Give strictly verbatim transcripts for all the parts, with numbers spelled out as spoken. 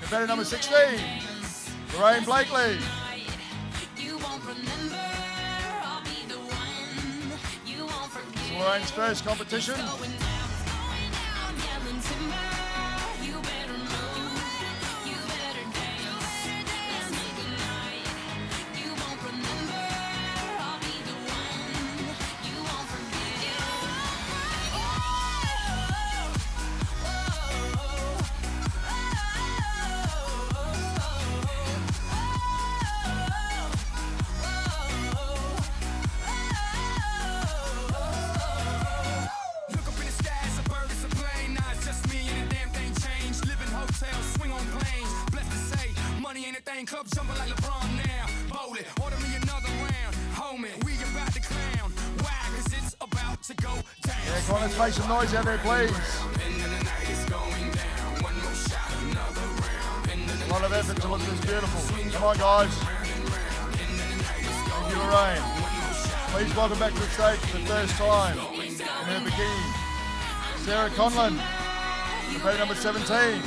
Competitor number sixteen, Lorraine Blakely. It's Lorraine's first competition. Club jumping like LeBron now. Bowl it, order me another round. Homie, we about to clown. Why? Cause it's about to go down. Yeah, come on, let's make some noise out there, please. A lot of effort to look this beautiful. Come on, guys. Thank you, Lorraine. Please welcome back to the stage for the first time in her bikini, Sarah Conlon, competitor number seventeen.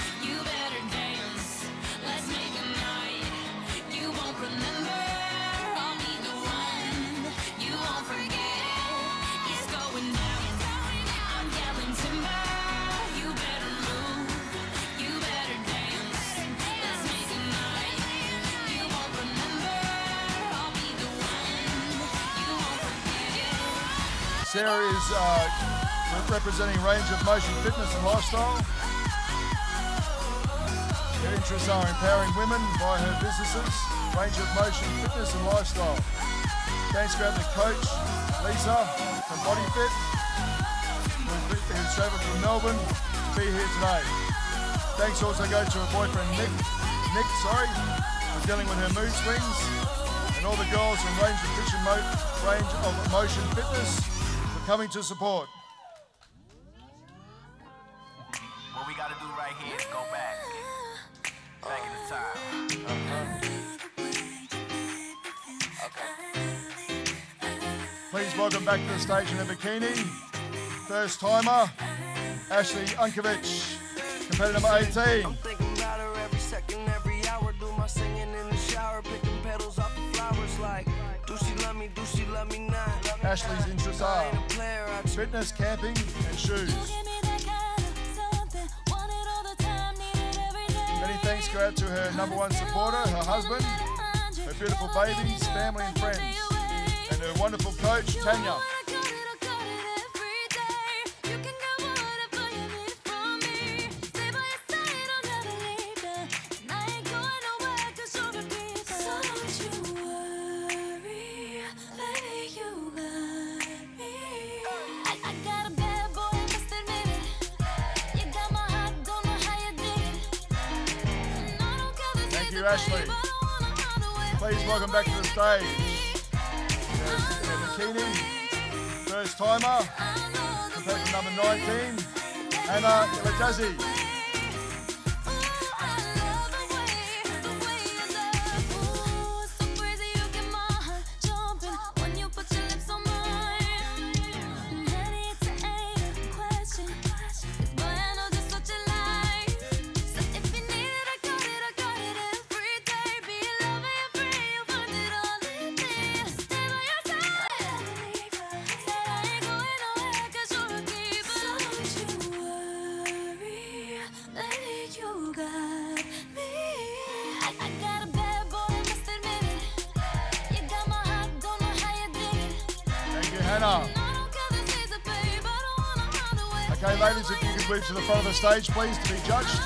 Sarah is uh, representing Range of Motion Fitness and Lifestyle. Her interests are empowering women by her businesses, Range of Motion Fitness and Lifestyle. Thanks to the coach, Lisa from BodyFit, who's travelled from Melbourne to be here today. Thanks also go to her boyfriend Nick, Nick, sorry, for dealing with her mood swings, and all the girls from Range of, Fiction Mo Range of Motion Fitness coming to support. What we gotta do right here is go back. Back in the time. Uh-huh. Okay. Please welcome back to the stage in a bikini. First timer, Ashley Unkovich, competitor number eighteen. I'm thinking about her every second, every hour. Do my singing in the shower, picking petals off the flowers like, do she love me, do she love me not? Ashley's interests are fitness, camping, and shoes. Many thanks go out to her number one supporter, her husband, her beautiful babies, family and friends, and her wonderful coach, Tanya. Ashley, please welcome back to the stage. In a bikini, first timer, competitor number nineteen, Anna Ilatazi. Okay, ladies, if you could move to the front of the stage, please, to be judged.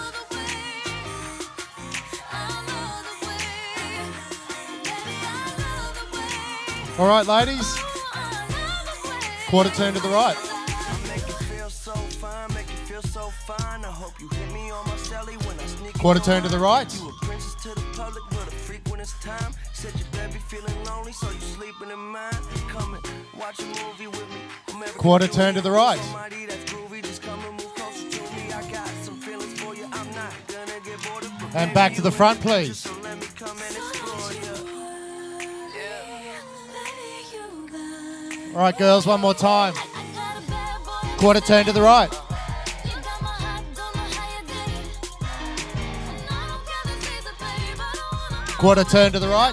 All right, ladies. Quarter turn to the right. Quarter turn to the right. Quarter turn to the right. And back to the front, please. All right, girls, one more time. Quarter turn to the right. Quarter turn to the right.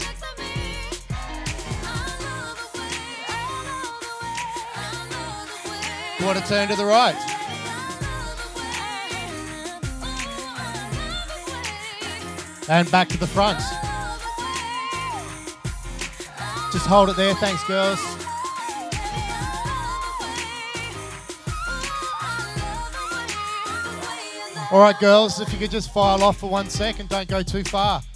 Quarter turn to the right. And back to the front. Just hold it there. Thanks, girls. All right, girls, if you could just file off for one second, don't go too far.